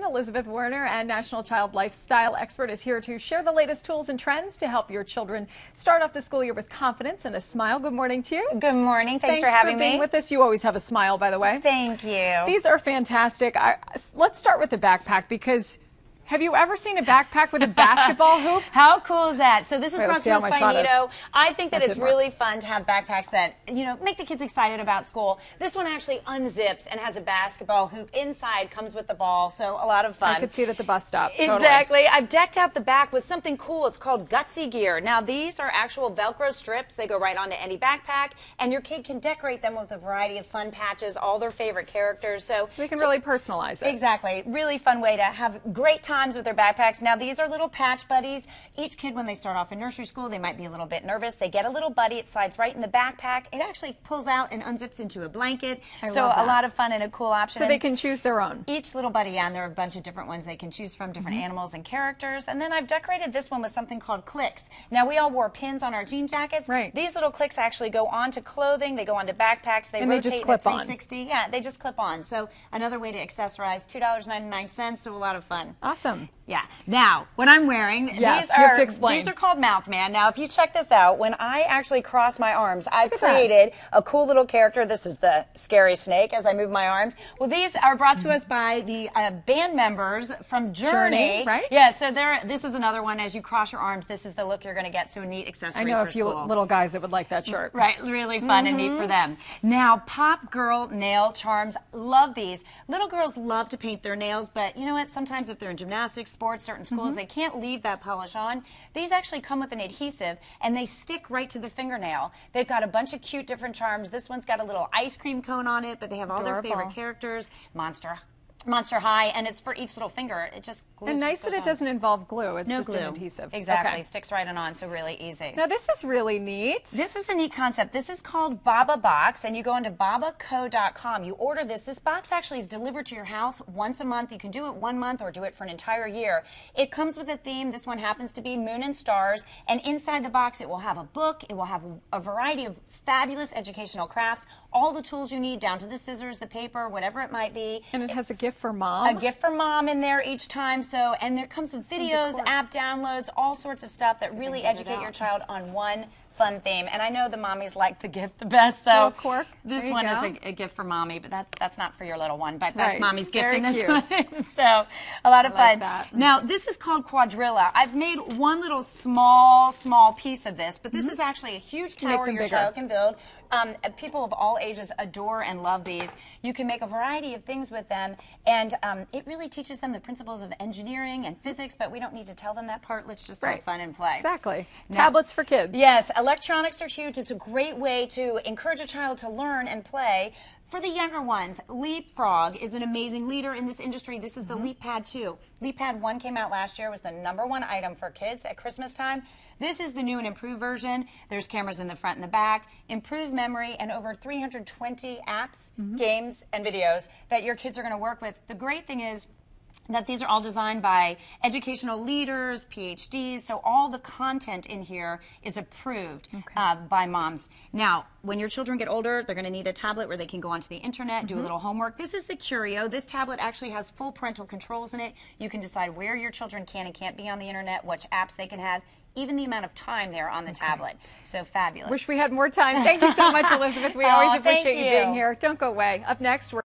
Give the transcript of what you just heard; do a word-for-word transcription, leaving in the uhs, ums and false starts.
Elizabeth Werner, and National Child Lifestyle Expert, is here to share the latest tools and trends to help your children start off the school year with confidence and a smile. Good morning to you. Good morning. Thanks, Thanks for having for being me. with us. You always have a smile, by the way. Thank you. These are fantastic. I, let's start with the backpack, because have you ever seen a backpack with a basketball hoop? How cool is that? So this is Wait, brought to us by Nito. I think that That's it's it, Mark. really fun to have backpacks that, you know, make the kids excited about school. This one actually unzips and has a basketball hoop inside, comes with the ball, so a lot of fun. I could see it at the bus stop. Totally. Exactly. I've decked out the back with something cool. It's called Gutsy Gear. Now, these are actual Velcro strips. They go right onto any backpack, and your kid can decorate them with a variety of fun patches, all their favorite characters. So, so we can just, really personalize it. Exactly. Really fun way to have great times with their backpacks. Now, these are little patch buddies. Each kid, when they start off in nursery school, they might be a little bit nervous. They get a little buddy. It slides right in the backpack. It actually pulls out and unzips into a blanket. I so love that. a lot of fun and a cool option. So they can choose their own. Each little buddy, yeah, and there are a bunch of different ones they can choose from, different mm-hmm. animals and characters. And then I've decorated this one with something called clicks. Now, we all wore pins on our jean jackets. Right. These little clicks actually go onto clothing. They go onto backpacks. They and rotate they just clip at three sixty. on. Yeah, they just clip on. So another way to accessorize, two ninety-nine, so a lot of fun. Awesome. Yeah. Now, what I'm wearing, yes, these you are have to explain. these are called Mouth Man. Now, if you check this out, when I actually cross my arms, I've created that. a cool little character. This is the scary snake as I move my arms. Well, these are brought to us by the uh, band members from Journey. Journey, right? Yeah. So there. This is another one. As you cross your arms, this is the look you're going to get. So a neat accessory. I know for a few school. little guys that would like that shirt. Right. Really fun mm-hmm. and neat for them. Now, Pop Girl nail charms. Love these. Little girls love to paint their nails, but you know what? Sometimes if they're in gymnastics, sports, certain schools, mm-hmm. they can't leave that polish on. These actually come with an adhesive, and they stick right to the fingernail. They've got a bunch of cute different charms. This one's got a little ice cream cone on it, but they have all Adorable. their favorite characters. Monster. Monster High, and it's for each little finger. It just glues. And nice that it on. doesn't involve glue. It's no just glue. an adhesive. Exactly. Okay. Sticks right on, so really easy. Now, this is really neat. This is a neat concept. This is called Baba Box, and you go into baba co dot com. You order this. This box actually is delivered to your house once a month. You can do it one month or do it for an entire year. It comes with a theme. This one happens to be Moon and Stars, and inside the box it will have a book. It will have a variety of fabulous educational crafts, all the tools you need, down to the scissors, the paper, whatever it might be. And it has a gift for mom. A gift for mom in there each time. So, and it comes with videos, app downloads, all sorts of stuff that really educate your child on one fun theme. And I know the mommies like the gift the best, so cork. this one is a, a gift for mommy, but that that's not for your little one, but that's right. mommy's gift Very in this cute. one. So a lot of I like fun. That. Now, this is called Quadrilla. I've made one little small, small piece of this, but this mm-hmm. is actually a huge tower your bigger. child can build. Um, people of all ages adore and love these. You can make a variety of things with them, and um, it really teaches them the principles of engineering and physics, but we don't need to tell them that part. Let's just right. have fun and play. Exactly. Now, tablets for kids. Yes, electronics are huge. It's a great way to encourage a child to learn and play. For the younger ones, Leapfrog is an amazing leader in this industry. This is the mm-hmm. LeapPad two. LeapPad one came out last year, was the number one item for kids at Christmas time. This is the new and improved version. There's cameras in the front and the back, improved memory, and over three hundred twenty apps, mm-hmm. games, and videos that your kids are going to work with. The great thing is that these are all designed by educational leaders, P H Ds, so all the content in here is approved okay. uh, by moms. Now, when your children get older, they're going to need a tablet where they can go onto the internet, mm-hmm. do a little homework. This is the Curio. This tablet actually has full parental controls in it. You can decide where your children can and can't be on the internet, which apps they can have, even the amount of time they're on the okay. tablet. So fabulous. Wish we had more time. Thank you so much, Elizabeth. We oh, always appreciate you. you being here. Don't go away. Up next, we're